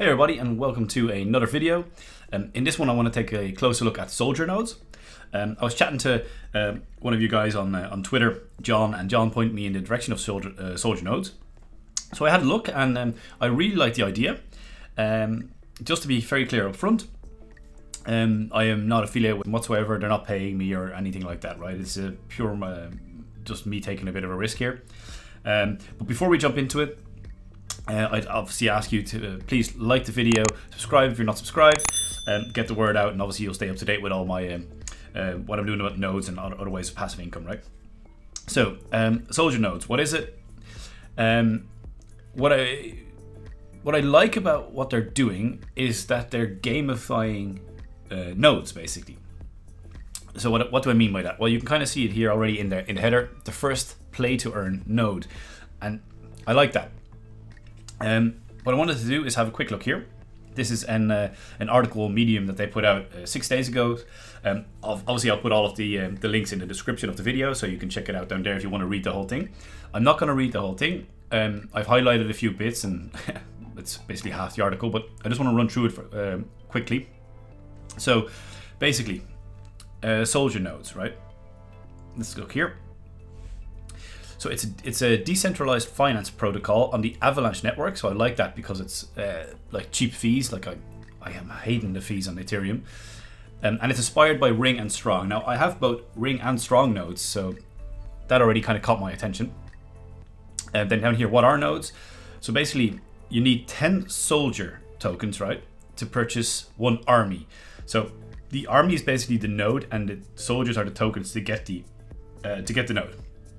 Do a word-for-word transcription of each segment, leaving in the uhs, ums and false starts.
Hey everybody, and welcome to another video. Um, in this one I want to take a closer look at SoldierNodes. Um, I was chatting to uh, one of you guys on uh, on Twitter, John, and John pointed me in the direction of Soldier, uh, SoldierNodes. So I had a look, and um, I really like the idea. Um, just to be very clear up front, um, I am not affiliated with them whatsoever. They're not paying me or anything like that, right? It's a pure, uh, just me taking a bit of a risk here. Um, but before we jump into it, Uh, I'd obviously ask you to uh, please like the video, subscribe if you're not subscribed, um, get the word out, and obviously you'll stay up to date with all my um, uh, what I'm doing about nodes and other ways of passive income, right? So, um, SoldierNodes, what is it? Um, what I what I like about what they're doing is that they're gamifying uh, nodes, basically. So what what do I mean by that? Well, you can kind of see it here already in the in the header, the first play to earn node, and I like that. Um, what I wanted to do is have a quick look here. This is an uh, an article Medium that they put out uh, six days ago. Um, obviously, I'll put all of the um, the links in the description of the video, so you can check it out down there if you want to read the whole thing. I'm not going to read the whole thing. Um, I've highlighted a few bits, and it's basically half the article, but I just want to run through it for, um, quickly. So, basically, uh, SoldierNodes, right? Let's look here. So it's a, it's a decentralized finance protocol on the Avalanche network. So I like that because it's uh, like cheap fees. Like I, I am hating the fees on Ethereum, um, and it's inspired by Ring and Strong. Now I have both Ring and Strong nodes, so that already kind of caught my attention. And then down here, what are nodes? So basically, you need ten soldier tokens, right, to purchase one army. So the army is basically the node, and the soldiers are the tokens to get the uh, to get the node.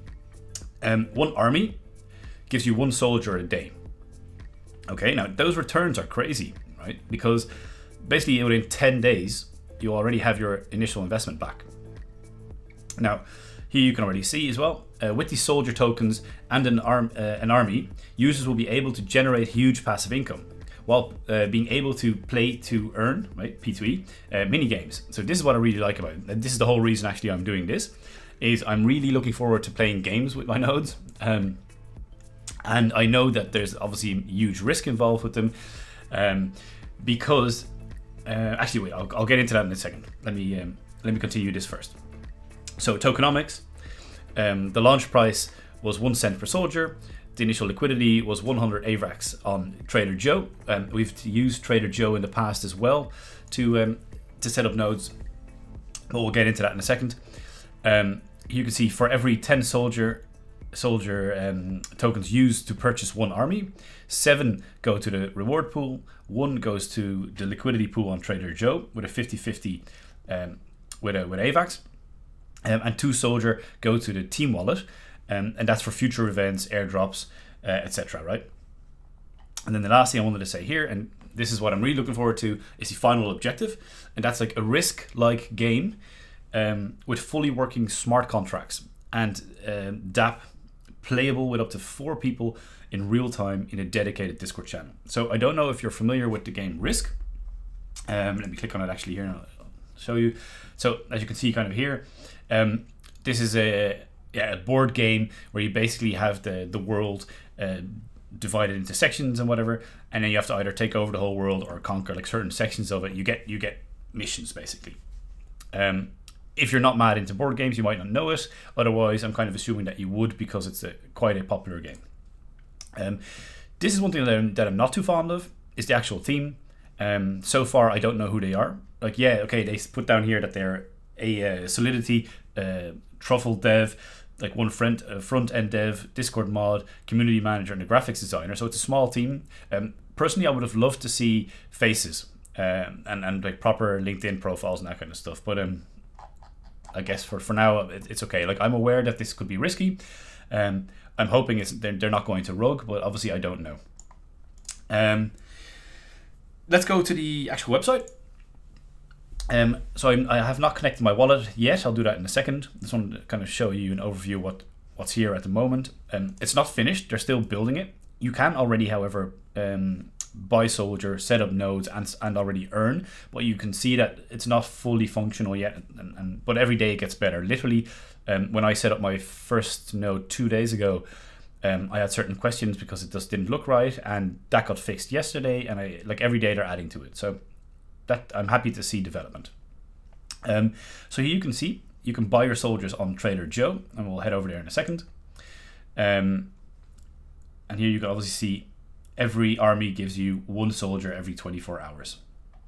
Um, one army gives you one soldier a day. Okay, now those returns are crazy, right? Because basically within ten days, you already have your initial investment back. Now, here you can already see as well, uh, with these soldier tokens and an, arm, uh, an army, users will be able to generate huge passive income while uh, being able to play to earn, right, P two E, uh, mini games. So this is what I really like about it. And this is the whole reason actually I'm doing this. Is I'm really looking forward to playing games with my nodes, um, and I know that there's obviously huge risk involved with them, um, because uh, actually wait, I'll, I'll get into that in a second. Let me um, let me continue this first. So tokenomics, um, the launch price was one cent per soldier. The initial liquidity was one hundred A VAX on Trader Joe. Um, we've used Trader Joe in the past as well to um, to set up nodes, but we'll get into that in a second. Um, you can see for every ten soldier soldier um, tokens used to purchase one army, seven go to the reward pool, one goes to the liquidity pool on Trader Joe with a fifty fifty um, with a with A VAX, um, and two soldier go to the team wallet, um, and that's for future events, airdrops, uh, et cetera. Right? And then the last thing I wanted to say here, and this is what I'm really looking forward to, is the final objective, and that's like a risk-like game. Um, with fully working smart contracts and um, dApp playable with up to four people in real time in a dedicated Discord channel. So I don't know if you're familiar with the game Risk. Um, let me click on it actually here and I'll show you. So as you can see kind of here, um, this is a, yeah, a board game where you basically have the, the world uh, divided into sections and whatever, and then you have to either take over the whole world or conquer like certain sections of it. You get, you get missions basically. Um, If you're not mad into board games, you might not know it. Otherwise, I'm kind of assuming that you would because it's a, quite a popular game. Um, this is one thing that I'm, that I'm not too fond of, is the actual theme. Um, so far, I don't know who they are. Like, yeah, okay, they put down here that they're a uh, Solidity, uh, Truffle dev, like one front, uh, front end dev, Discord mod, community manager, and a graphics designer. So it's a small team. Um, personally, I would have loved to see faces um, and, and like proper LinkedIn profiles and that kind of stuff. But um. I guess for, for now, it's okay. Like, I'm aware that this could be risky. Um, I'm hoping it's they're, they're not going to rug, but obviously I don't know. Um, let's go to the actual website. Um, so I'm, I have not connected my wallet yet. I'll do that in a second. Just want to kind of show you an overview of what, what's here at the moment. Um, it's not finished. They're still building it. You can already, however, um, buy soldier, set up nodes, and, and already earn, but you can see that it's not fully functional yet, and, and but every day it gets better. Literally, um, when I set up my first node two days ago, Um, I had certain questions because it just didn't look right, and that got fixed yesterday, and I like every day they're adding to it. So that I'm happy to see development. Um, so here you can see you can buy your soldiers on Trader Joe, and we'll head over there in a second. Um, and here you can obviously see every army gives you one soldier every twenty-four hours.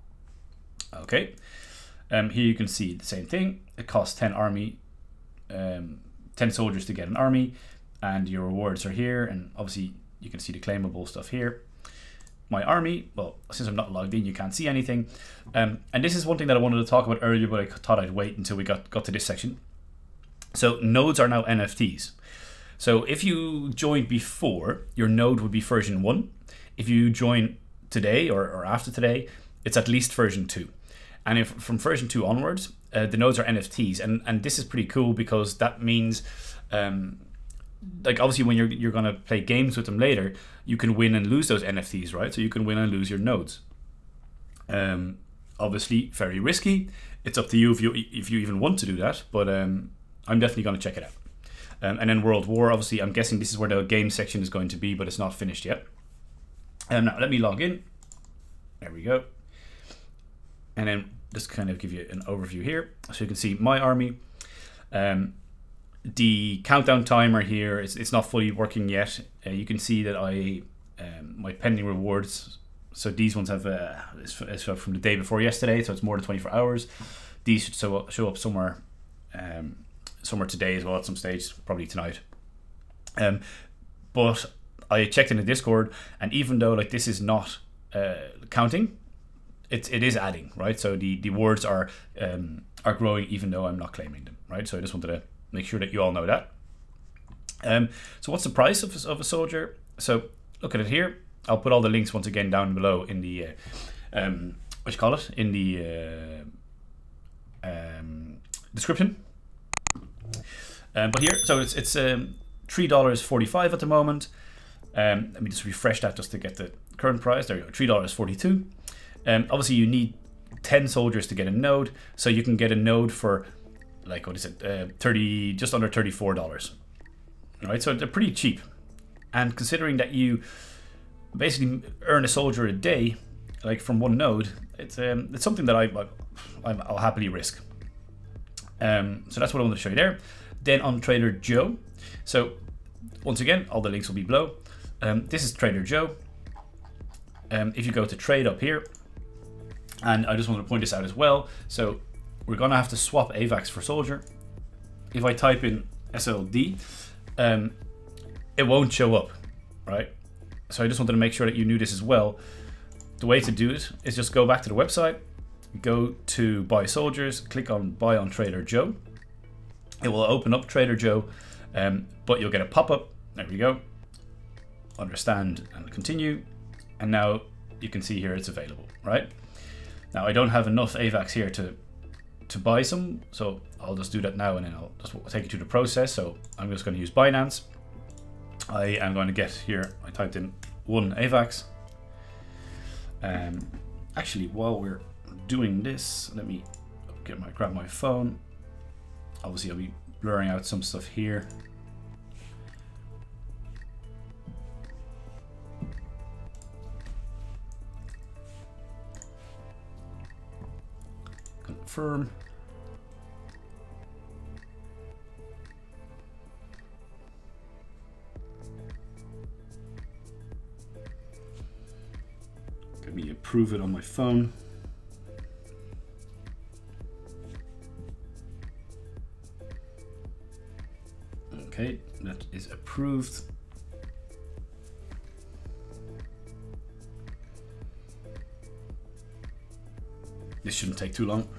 Okay. Um, here you can see the same thing. It costs ten army, um, ten soldiers to get an army, and your rewards are here. And obviously you can see the claimable stuff here. My army, well, since I'm not logged in, you can't see anything. Um, and this is one thing that I wanted to talk about earlier, but I thought I'd wait until we got, got to this section. So nodes are now N F Ts. So if you joined before, your node would be version one. If you join today or, or after today, it's at least version two. And if from version two onwards, uh, the nodes are N F Ts. And, and this is pretty cool because that means, um, like obviously when you're, you're gonna play games with them later, you can win and lose those N F Ts, right? So you can win and lose your nodes. Um, obviously very risky. It's up to you if you, if you even want to do that, but um, I'm definitely gonna check it out. Um, and then World War, obviously I'm guessing this is where the game section is going to be, but it's not finished yet. Um, now let me log in. There we go. And then just kind of give you an overview here. So you can see my army. Um, the countdown timer here, it's, it's not fully working yet. Uh, you can see that I, um, my pending rewards, so these ones have, uh, it's, it's from the day before yesterday, so it's more than twenty-four hours. These should show up, show up somewhere, um, somewhere today as well at some stage, probably tonight. Um, but I checked in the Discord, and even though like this is not uh, counting, It, it is adding, right? So the, the words are um, are growing even though I'm not claiming them, right? So I just wanted to make sure that you all know that. Um, so what's the price of, of a soldier? So look at it here. I'll put all the links once again down below in the, uh, um, what you call it? In the uh, um, description. Um, but here, so it's, it's um, three dollars and forty-five cents at the moment. Um, let me just refresh that just to get the current price. There you go, three dollars and forty-two cents. Um, obviously you need ten soldiers to get a node, so you can get a node for like, what is it, uh, thirty, just under thirty-four dollars. All right, so they're pretty cheap. And considering that you basically earn a soldier a day, like from one node, it's um, it's something that I, I I'll happily risk. Um, so that's what I want to show you there. Then on Trader Joe, so once again, all the links will be below. Um, this is Trader Joe. Um, if you go to trade up here, and I just wanted to point this out as well. So we're gonna have to swap A VACs for soldier. If I type in S L D, um, it won't show up, right? So I just wanted to make sure that you knew this as well. The way to do it is just go back to the website, go to buy soldiers, click on buy on Trader Joe. It will open up Trader Joe, um, but you'll get a pop-up. There we go. Understand and continue. And now you can see here it's available, right? Now I don't have enough A VACs here to to buy some, so I'll just do that now and then I'll just take you through the process. So I'm just going to use Binance. I am going to get here, I typed in one A VACs. Um, actually, while we're doing this, let me get my grab my phone. Obviously I'll be blurring out some stuff here. Confirm. Let me approve it on my phone. Okay, that is approved. This shouldn't take too long.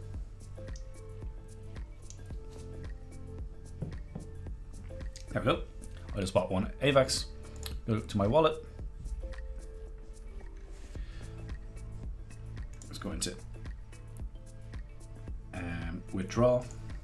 There we go. I just bought one A VACs. Go to my wallet. Let's go into um, withdraw.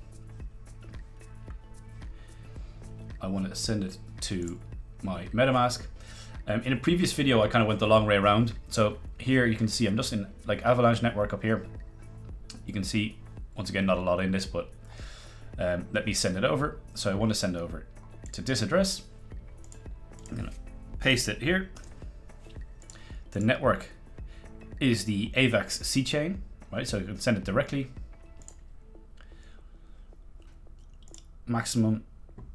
I want to send it to my MetaMask. Um, in a previous video, I kind of went the long way around. So here you can see I'm just in like Avalanche network up here. You can see, once again, not a lot in this, but um, let me send it over. So I want to send it over to this address. I'm gonna paste it here. The network is the AVAX C chain, right? So you can send it directly. Maximum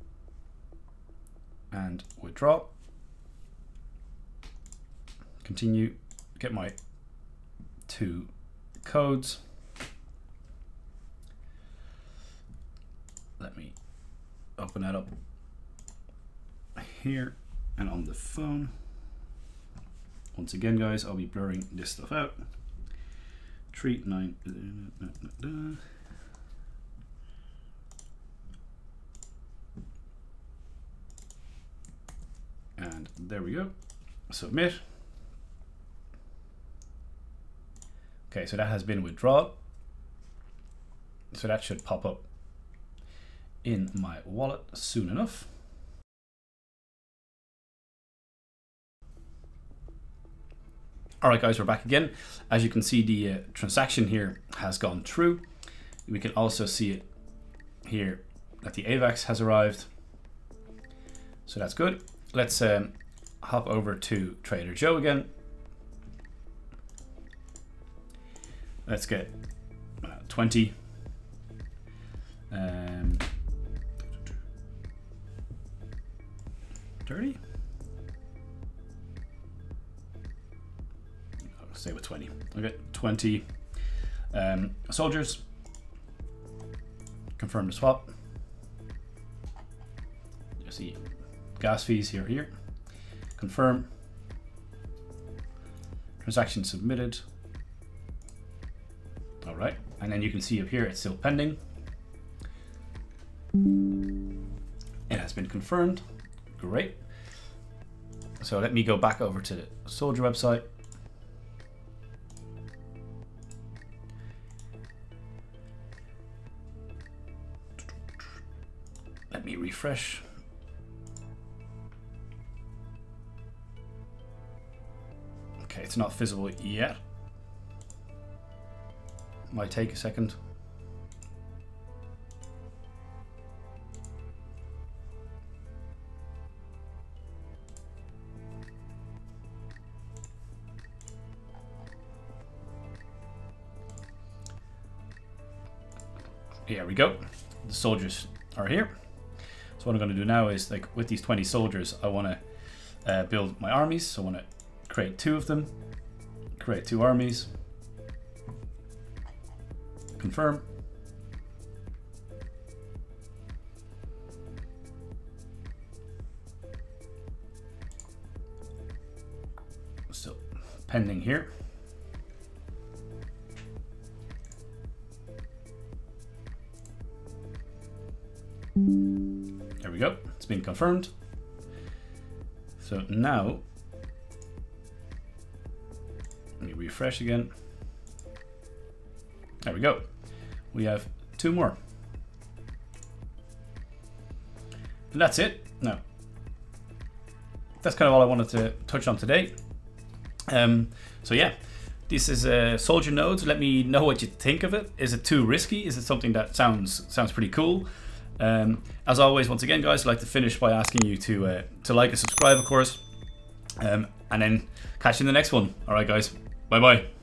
and withdraw. Continue. Get my two codes. Let me open that up here and on the phone. Once again, guys, I'll be blurring this stuff out. Three nine. Uh, uh, uh, uh. And there we go. Submit. Okay, so that has been withdrawn. So that should pop up in my wallet soon enough. All right, guys, we're back again. As you can see, the uh, transaction here has gone through. We can also see it here that the AVAX has arrived. So that's good. Let's um, hop over to Trader Joe again. Let's get uh, twenty. Um, thirty? I'll stay with twenty. Okay, twenty um, soldiers. Confirm the swap. You see gas fees here, here. Confirm. Transaction submitted. All right, and then you can see up here it's still pending. It has been confirmed. Great. So let me go back over to the Soldier website. Let me refresh. Okay, it's not visible yet. Might take a second. Here we go. The soldiers are here. So what I'm going to do now is, like, with these twenty soldiers, I want to uh, build my armies. So I want to create two of them. Create two armies. Confirm. Still pending here. There we go. It's been confirmed. So now, let me refresh again. There we go. We have two more. And that's it. Now, that's kind of all I wanted to touch on today. Um, so yeah, this is uh, SoldierNodes. Let me know what you think of it. Is it too risky? Is it something that sounds sounds pretty cool? Um, as always, once again, guys, I'd like to finish by asking you to uh, to like and subscribe, of course, um, and then catch you in the next one. All right, guys. Bye bye.